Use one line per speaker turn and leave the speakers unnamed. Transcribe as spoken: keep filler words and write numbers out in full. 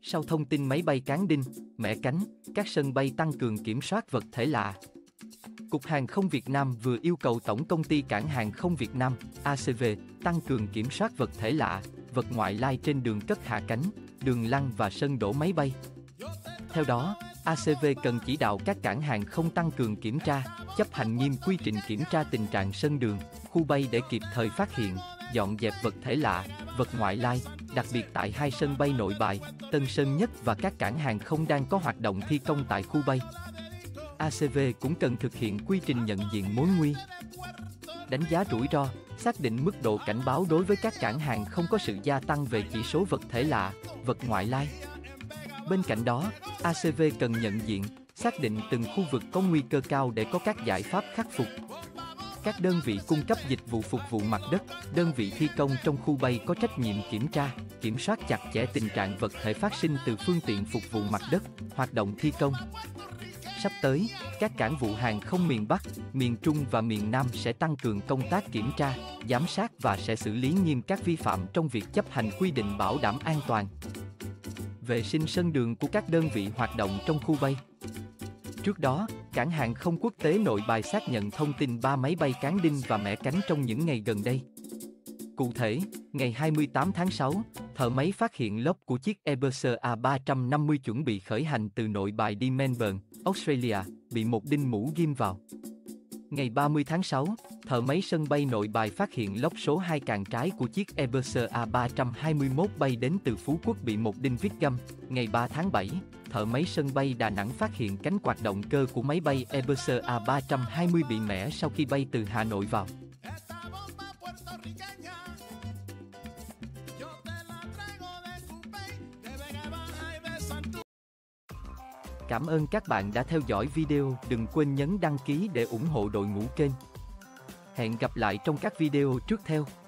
Sau thông tin máy bay cán đinh, mẻ cánh, các sân bay tăng cường kiểm soát vật thể lạ. Cục Hàng không Việt Nam vừa yêu cầu Tổng công ty Cảng hàng không Việt Nam, A C V, tăng cường kiểm soát vật thể lạ, vật ngoại lai trên đường cất hạ cánh, đường lăn và sân đổ máy bay. Theo đó, A C V cần chỉ đạo các cảng hàng không tăng cường kiểm tra, chấp hành nghiêm quy trình kiểm tra tình trạng sân đường, khu bay để kịp thời phát hiện, dọn dẹp vật thể lạ, vật ngoại lai, đặc biệt tại hai sân bay Nội Bài, Tân Sơn Nhất và các cảng hàng không đang có hoạt động thi công tại khu bay. A C V cũng cần thực hiện quy trình nhận diện mối nguy, đánh giá rủi ro, xác định mức độ cảnh báo đối với các cảng hàng không có sự gia tăng về chỉ số vật thể lạ, vật ngoại lai. Bên cạnh đó, A C V cần nhận diện, xác định từng khu vực có nguy cơ cao để có các giải pháp khắc phục. Các đơn vị cung cấp dịch vụ phục vụ mặt đất, đơn vị thi công trong khu bay có trách nhiệm kiểm tra, kiểm soát chặt chẽ tình trạng vật thể phát sinh từ phương tiện phục vụ mặt đất, hoạt động thi công. Sắp tới, các cảng vụ hàng không miền Bắc, miền Trung và miền Nam sẽ tăng cường công tác kiểm tra, giám sát và sẽ xử lý nghiêm các vi phạm trong việc chấp hành quy định bảo đảm an toàn, vệ sinh sân đường của các đơn vị hoạt động trong khu bay. Trước đó, Cảng hàng không quốc tế Nội Bài xác nhận thông tin ba máy bay cán đinh và mẻ cánh trong những ngày gần đây. Cụ thể, ngày hai mươi tám tháng sáu, thợ máy phát hiện lốp của chiếc Airbus A ba trăm năm mươi chuẩn bị khởi hành từ Nội Bài đi Melbourne, Australia, bị một đinh mũ ghim vào. Ngày ba mươi tháng sáu, thợ máy sân bay Nội Bài phát hiện lốp số hai càng trái của chiếc Airbus A ba trăm hai mươi mốt bay đến từ Phú Quốc bị một đinh vít găm. Ngày ba tháng bảy, thợ máy sân bay Đà Nẵng phát hiện cánh quạt động cơ của máy bay Airbus A ba trăm hai mươi bị mẻ sau khi bay từ Hà Nội vào. Cảm ơn các bạn đã theo dõi video, đừng quên nhấn đăng ký để ủng hộ đội ngũ kênh. Hẹn gặp lại trong các video tiếp theo.